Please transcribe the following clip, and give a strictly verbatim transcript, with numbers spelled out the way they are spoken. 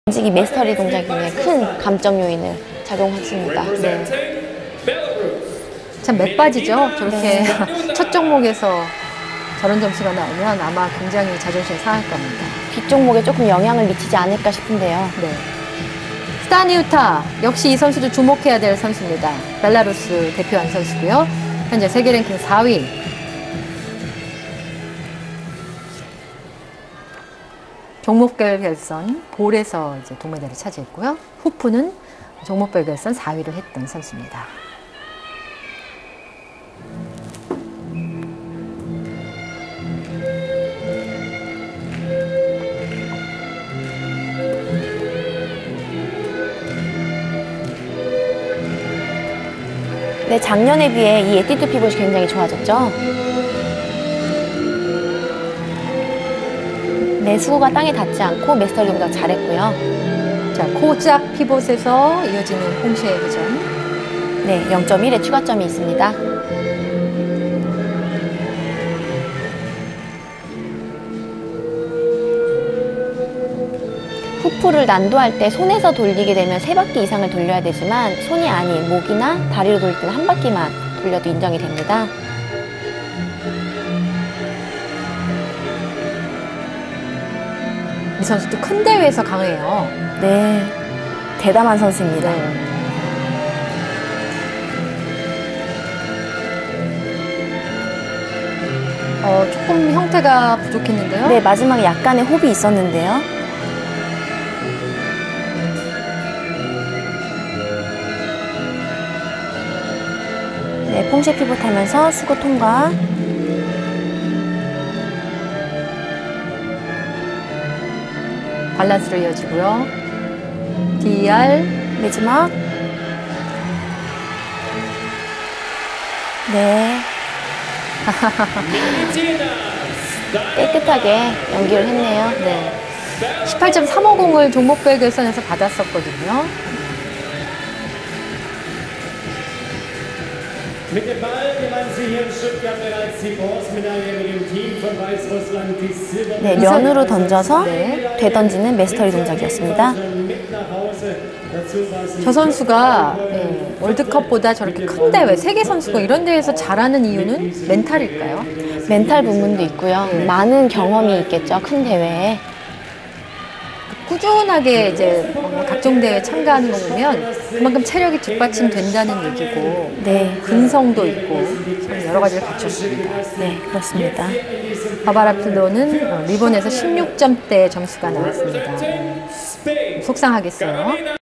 움직이 메스터리 동작이 굉장히 큰 감점 요인을 작용했습니다. 네. 참 맥빠지죠? 저렇게 네. 첫 종목에서 저런 점수가 나오면 아마 굉장히 자존심이 상할 겁니다. 뒷종목에 조금 영향을 미치지 않을까 싶은데요. 네. 스타니우타 역시 이 선수도 주목해야 될 선수입니다. 벨라루스 대표한 선수고요. 현재 세계 랭킹 사 위. 종목별 결선 볼에서 이제 동메달을 차지했고요. 후프는 종목별 결선 사 위를 했던 선수입니다. 네, 작년에 비해 이 에뛰드 피봇이 굉장히 좋아졌죠. 네, 수구가 땅에 닿지 않고 메스터리 동작 잘했고요. 자, 코작 피봇에서 이어지는 퐁시의 회전. 네, 영 점 일의 추가점이 있습니다. 후프를 난도할 때 손에서 돌리게 되면 세 바퀴 이상을 돌려야 되지만 손이 아닌 목이나 다리로 돌릴 때는 한 바퀴만 돌려도 인정이 됩니다. 이 선수도 큰 대회에서 강해요. 네, 대담한 선수입니다. 네. 어, 조금 형태가 부족했는데요. 네, 마지막에 약간의 홉이 있었는데요. 네, 퐁시 피봇 하면서 수구 통과. 밸런스로 이어지고요. 디알 마지막. 네. 깨끗하게 연기를 했네요. 네. 십팔 점 삼오공을 종목별 결선에서 받았었거든요. 네, 면으로 던져서 네. 되던지는 메스터리 동작이었습니다. 저 선수가 예, 월드컵보다 저렇게 큰 대회, 세계 선수권 이런 대회에서 잘하는 이유는 멘탈일까요? 멘탈 부분도 있고요. 네. 많은 경험이 있겠죠, 큰 대회에. 꾸준하게 이제 각종 대회에 참가하는 거 보면 그만큼 체력이 뒷받침된다는 얘기고 네, 근성도 있고 참 여러 가지를 갖췄습니다. 네, 그렇습니다. 바바라 필로는 리본에서 십육 점대 점수가 나왔습니다. 속상하겠어요.